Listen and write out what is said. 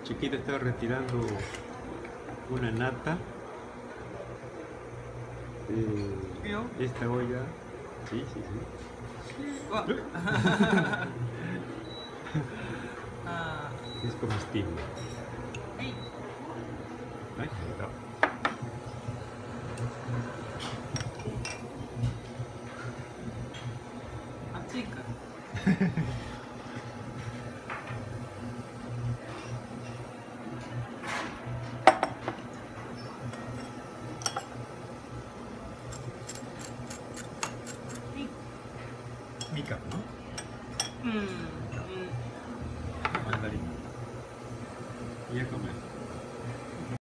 Chiquita está retirando una nata de esta olla. Sí, sí, sí. Es comestible. Ay, ahí está. Chica. Mica, ¿no?